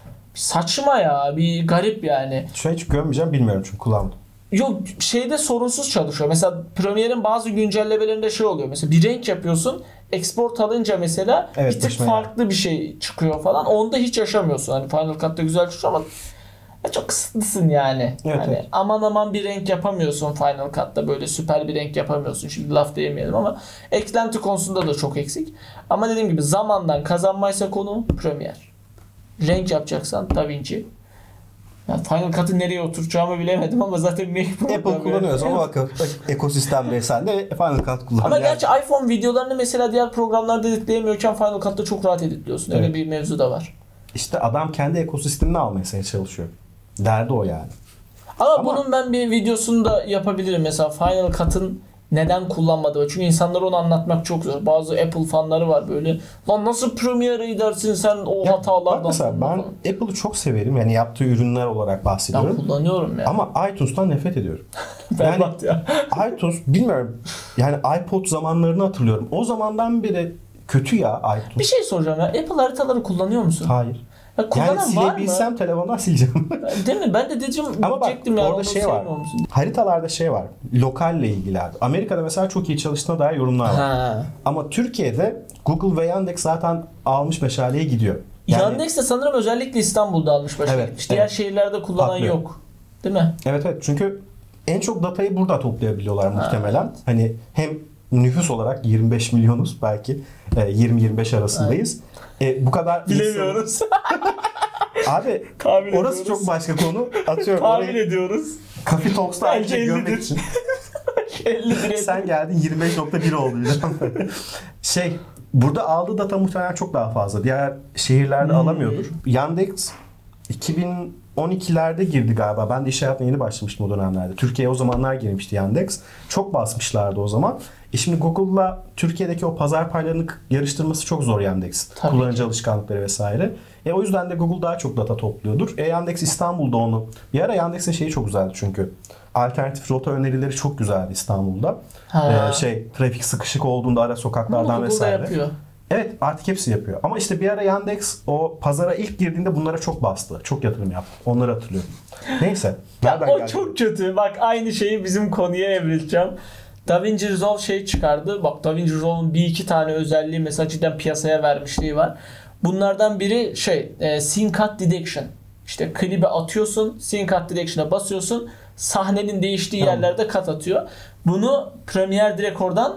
saçma ya. Bir garip yani. Şu an hiç görmeyeceğim, bilmiyorum çünkü kullanmadım. Yok şeyde sorunsuz çalışıyor. Mesela Premiere'in bazı güncellemelerinde şey oluyor. Mesela bir renk yapıyorsun. Export alınca mesela evet, bir tık farklı bir şey çıkıyor falan. Onda hiç yaşamıyorsun. Hani Final Cut'ta güzel çıkıyor ama çok kısıtlısın yani. Evet, hani evet. aman bir renk yapamıyorsun Final Cut'ta. Böyle süper bir renk yapamıyorsun. Şimdi laf diyemeyelim ama eklenti konusunda da çok eksik. Ama dediğim gibi zamandan kazanmaysa konu Premiere. Renk yapacaksan DaVinci. Yani Final Cut'ı nereye oturacağımı bilemedim ama zaten Mac Pro Apple kullanıyoruz ama bak ekosistemde sen de Final Cut kullan. Ama yani. gerçi iPhone videolarını mesela diğer programlarda editleyemiyorken Final Cut'ta çok rahat editliyorsun. Öyle Evet. bir mevzu da var. İşte adam kendi ekosistemini almaya çalışıyor. Derdi o yani. Ama bunun ben bir videosunu da yapabilirim. Mesela Final Cut'ın neden kullanmadığı. Çünkü insanlara onu anlatmak çok zor. Bazı Apple fanları var böyle. Lan nasıl Premiere'yi dersin sen o hatalardan. Bak mesela ben Apple'ı çok severim. Yani yaptığı ürünler olarak bahsediyorum. Ben kullanıyorum ya. Ama iTunes'tan nefret ediyorum. Berbat ya. iTunes bilmiyorum. Yani iPod zamanlarını hatırlıyorum. O zamandan beri kötü ya iTunes. Bir şey soracağım ya. Apple haritaları kullanıyor musun? Hayır. Ya kullanan Yani var mı? silebilsem telefondan sileceğim. Değil mi? Ben de dedim Ama bak diyecektim ya. orada onu şey var. sevmiyor musun? Haritalarda şey var. Lokalle ilgili abi. Amerika'da mesela çok iyi çalıştığına dair yorumlar var. Ha. Ama Türkiye'de Google ve Yandex zaten almış meşaleye gidiyor. Yani, Yandex de sanırım özellikle İstanbul'da almış başına Evet, gitmiş. Diğer evet. şehirlerde kullanan Patlıyor. yok. Değil mi? evet çünkü en çok datayı burada toplayabiliyorlar muhtemelen. Hani hem nüfus olarak 25 milyonuz belki 20-25 arasındayız. Bu kadar Bilemiyoruz. Abi Tahmin orası ediyoruz. çok başka konu. Atıyorum Tahmin orayı ediyoruz. Coffee Talks'ta Bence ayrıca görmek 50'dir. için. 50 Sen geldin 25.1 oldu birden. Burada aldığı data muhtemelen çok daha fazla. Diğer şehirlerde alamıyordur. Yandex 2012'lerde girdi galiba. Ben de iş hayatına yeni başlamıştım o dönemlerde. Türkiye'ye o zamanlar girmişti Yandex. Çok basmışlardı o zaman. Şimdi Google'la Türkiye'deki o pazar paylarını yarıştırması çok zor Yandex. Tabii Kullanıcı ki. alışkanlıkları vesaire. O yüzden de Google daha çok data topluyordur. Yandex İstanbul'da onu. Bir ara Yandex'in şeyi çok güzeldi çünkü. Alternatif rota önerileri çok güzeldi İstanbul'da. Ha. Trafik sıkışık olduğunda ara sokaklardan Google'da vesaire. yapıyor. Evet artık hepsi yapıyor. Ama işte bir ara Yandex o pazara ilk girdiğinde bunlara çok bastı. Çok yatırım yaptı. Onları hatırlıyorum. Neyse. Ya nereden o geldi? çok kötü. Bak aynı şeyi bizim konuya evrileceğim. DaVinci Resolve şey çıkardı. Bak DaVinci Resolve'un bir iki tane özelliği mesela cidden piyasaya vermişliği var. Bunlardan biri Scene Cut Detection. İşte klibi atıyorsun, Scene Cut Detection'a basıyorsun. Sahnenin değiştiği yerlerde kat atıyor. Bunu Premiere direkt oradan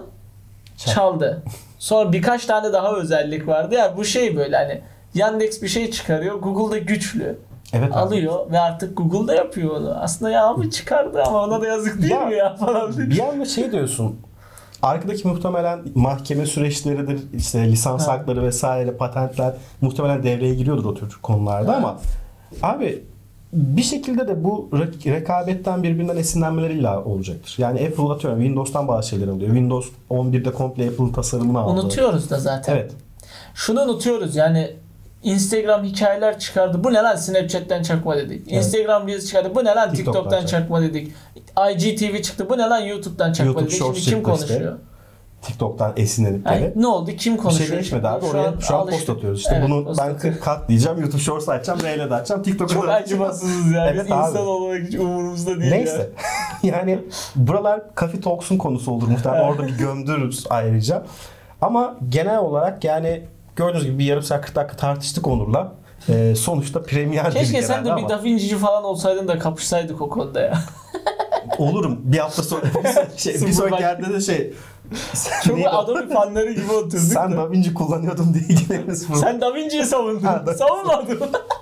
çaldı. Sonra birkaç tane daha özellik vardı. Ya bu şey böyle hani Yandex bir şey çıkarıyor. Google'da güçlü. Evet abi. Alıyor ve artık Google'da yapıyor onu. Aslında ya abi çıkardı ama ona da yazık değil mi ya falan. Bir anda diyorsun. Arkadaki muhtemelen mahkeme süreçleridir, işte lisans hakları vesaire, patentler muhtemelen devreye giriyordur o tür konularda ama abi bir şekilde de bu rekabetten birbirinden esinlenmeler illa olacaktır. Yani Apple atıyorum Windows'tan bazı şeyler alıyor. Windows 11'de komple Apple'ın tasarımını aldı. Unutuyoruz da zaten. Evet. Şunu unutuyoruz yani Instagram hikayeler çıkardı. Bu ne lan Snapchat'ten çakma dedik. Evet. Instagram Reels çıkardı. Bu ne lan TikTok'tan çakma. çakma dedik. IGTV çıktı. Bu ne lan YouTube'dan çakma YouTube dedik. Shorts Şimdi kim çıktı işte. konuşuyor? TikTok'tan esinlenip Yani evet. ne oldu? Kim Bir konuşuyor? şey değişmedi abi. Oraya şu an post alıştık. atıyoruz. İşte Evet, bunu post ben atıyoruz. kat diyeceğim. YouTube Shorts açacağım. Reel de açacağım. TikTok'a Çok da acımasızız yani. Evet Biz abi. insan olmak hiç umurumuzda değil Neyse. Yani buralar Coffee Talks'un konusu olur muhtemelen. Orada bir gömdürürüz ayrıca. Ama genel olarak yani gördüğünüz gibi bir yarım saat 40 dakika tartıştık Onur'la. Sonuçta Premiere Keşke dedik sen de herhalde bir ama Da Vinci'ci falan olsaydın da kapışsaydık o konuda ya. olurum. Bir hafta sonra bir sonraki yerde de Çok neydi o? Adobe fanları gibi oturduk sen da. Da Vinci kullanıyordun diye gideriz. Sen Da Vinci'yi savundun. Ha, Savunmadın.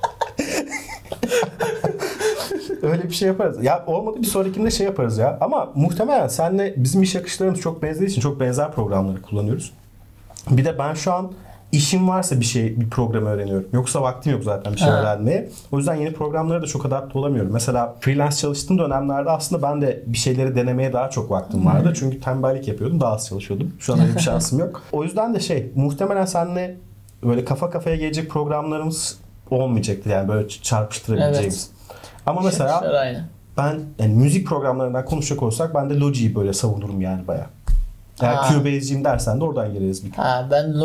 Öyle bir şey yaparız. Ya olmadı bir sonrakinde şey yaparız ya. Ama muhtemelen senle bizim iş akışlarımız çok benzediği için çok benzer programları kullanıyoruz. Bir de ben şu an işim varsa bir program öğreniyorum. Yoksa vaktim yok zaten bir şey Ha. öğrenmeye. O yüzden yeni programlara da çok adapte olamıyorum. Mesela freelance çalıştığım dönemlerde aslında ben de bir şeyleri denemeye daha çok vaktim vardı. Çünkü tembellik yapıyordum. Daha az çalışıyordum. Şu an öyle bir şansım yok. O yüzden de muhtemelen seninle böyle kafa kafaya gelecek programlarımız olmayacaktı. Yani böyle çarpıştırabileceğimiz. Ama mesela İşler aynı. ben yani müzik programlarından konuşacak olsak ben de Logic'i böyle savunurum yani bayağı. Eğer Ha. Cubase'ciyim dersen de oradan gireriz bir. Ben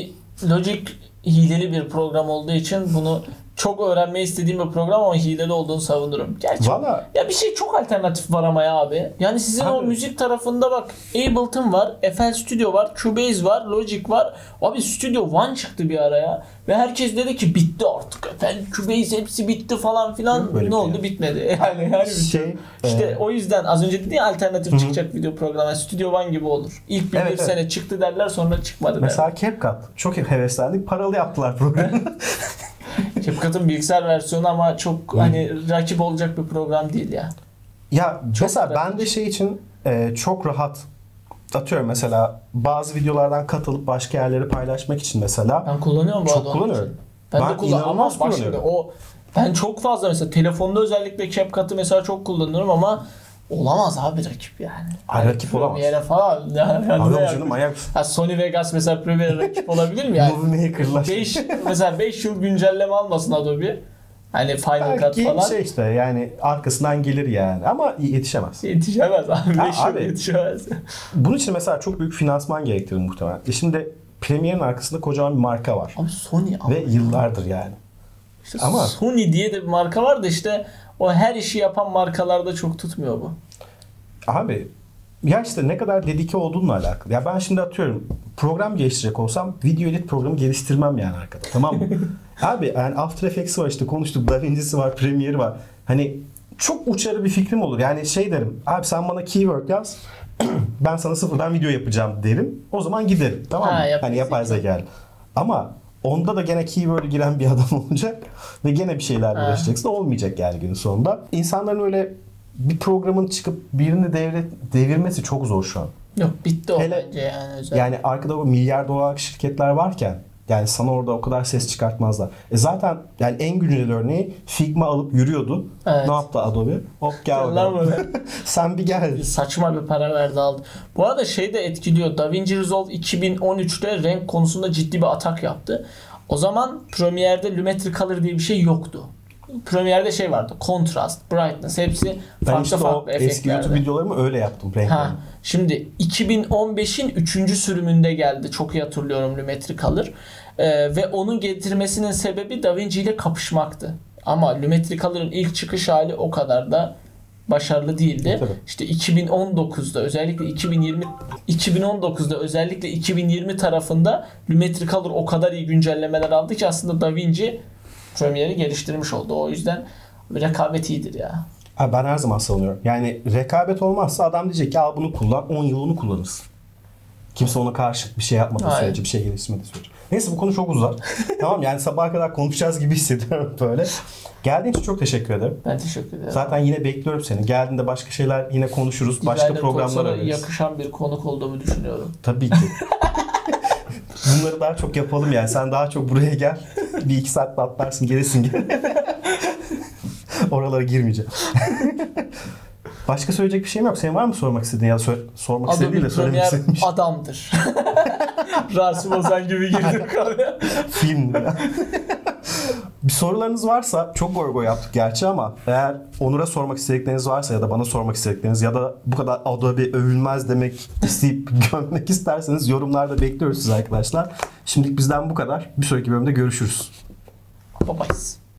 Logic hileli bir program olduğu için bunu çok öğrenmeyi istediğim bir program ama hileli olduğunu savunurum. Gerçi Valla ya bir şey çok alternatif var ama ya abi. Yani sizin o Abi. müzik tarafında bak Ableton var, FL Studio var, Cubase var, Logic var. Abi Studio One çıktı bir araya ve herkes dedi ki bitti artık. Efendim Cubase hepsi bitti falan filan. Böyle Ne bir oldu? şey. Bitmedi. Yani İşte o yüzden az önce dedi ya alternatif çıkacak video programı. Studio One gibi olur. İlk bir Evet, sene çıktı derler sonra çıkmadı derler. mesela CapCut çok heveslendik. Paralı yaptılar programı. CapCut'ın bilgisayar versiyonu ama çok hani rakip olacak bir program değil ya. Ya mesela rahat. ben de için çok rahat atıyorum mesela bazı videolardan katılıp başka yerlere paylaşmak için mesela Ben kullanıyorum bu çok arada onun kullanıyorum. için. Ben de kullanıyorum ama inanılmaz bak şimdi kullanıyorum. ben çok fazla mesela telefonda özellikle CapCut'ı mesela çok kullanıyorum ama olamaz abi rakip yani. Ay, rakip olamaz. Premiere falan. Yani Adam yani. canım ayak Ha, Sony Vegas mesela Premiere rakip olabilir mi yani? Movie Maker'lar. Mesela 5 yıl güncelleme almasın Adobe. Hani Final Cut Belki falan. işte yani arkasından gelir yani ama yetişemez. Yetişemez abi. Ha, 5 yıl abi. yetişemez. Bunun için mesela çok büyük finansman gerektirir muhtemelen. Şimdi Premiere'in arkasında kocaman bir marka var. Abi Sony ama. Ve yıllardır yani. İşte ama- Sony diye de bir marka var da işte o her işi yapan markalarda çok tutmuyor bu. Abi ya işte ne kadar dedike olduğunla alakalı. Ya ben şimdi atıyorum program geliştirecek olsam video edit programı geliştirmem yani arkada. Tamam mı? Abi yani After Effects var işte konuştuk. DaVinci'si var, Premiere var. Hani çok uçarı bir fikrim olur. Yani derim. Abi sen bana keyword yaz. Ben sana sıfırdan video yapacağım derim. O zaman giderim. Tamam mı? Ha, Hani yapay zeka. Ama onda da gene keyword'e giren bir adam olacak ve gene bir şeylerle Ha. uğraşacaksın. Olmayacak yani günün sonunda. İnsanların öyle bir programın çıkıp birini devirmesi çok zor şu an. Yok bitti o Hele- bence yani özellikle. Yani arkada o milyar dolarlık şirketler varken yani sana orada o kadar ses çıkartmazlar. Zaten yani en güncel örneği Figma alıp yürüyordu. Evet. Ne yaptı Adobe? Hop gel Lan bakalım. böyle. Sen bir gel. Saçma bir para verdi aldı. Bu arada şey de etkiliyor. DaVinci Resolve 2013'te renk konusunda ciddi bir atak yaptı. O zaman Premiere'de Lumetri Color diye bir şey yoktu. Premiere'de şey vardı. Contrast, Brightness hepsi Ben farklı işte o farklı eski efektlerdi. YouTube videolarımı öyle yaptım. Renklerini. Ha, şimdi 2015'in 3. sürümünde geldi. Çok iyi hatırlıyorum Lumetri Color. Ve onun getirmesinin sebebi DaVinci ile kapışmaktı. Ama Lumetri Color'ın ilk çıkış hali o kadar da başarılı değildi. Tabii. İşte 2019'da özellikle 2019'da özellikle 2020 tarafında Lumetri Color o kadar iyi güncellemeler aldı ki aslında DaVinci Premiere'i geliştirmiş oldu. O yüzden rekabet iyidir ya. Ha, ben her zaman savunuyorum. Yani rekabet olmazsa adam diyecek ki al bunu kullan 10 yıl onu kullanırsın. Kimse ona karşı bir şey yapmadığı Aynen. sürece, bir şey geliştirmediği sürece. Neyse bu konu çok uzar. Tamam yani sabaha kadar konuşacağız gibi hissediyorum böyle. Geldiğin için çok teşekkür ederim. Ben teşekkür ederim. Zaten yine bekliyorum seni. Geldiğinde başka şeyler yine konuşuruz. Başka İleride programlar Toksa'da ararız. yakışan bir konuk olduğumu düşünüyorum. Tabii ki. Bunları daha çok yapalım yani. Sen daha çok buraya gel. Bir iki saat atlarsın gerisin gel. Oralara girmeyeceğim. Başka söyleyecek bir şeyim yok. Senin var mı sormak istediğin ya da sormak istediğin Adobe de söylemek Premiere istediğin bir şey? adamdır. Rasim Ozan gibi girdim konuya. Film ya. Bir sorularınız varsa çok goy yaptık gerçi ama eğer Onur'a sormak istedikleriniz varsa ya da bana sormak istedikleriniz ya da bu kadar Adobe övülmez demek isteyip gömmek isterseniz yorumlarda bekliyoruz siz arkadaşlar. Şimdilik bizden bu kadar. Bir sonraki bölümde görüşürüz. Babayız.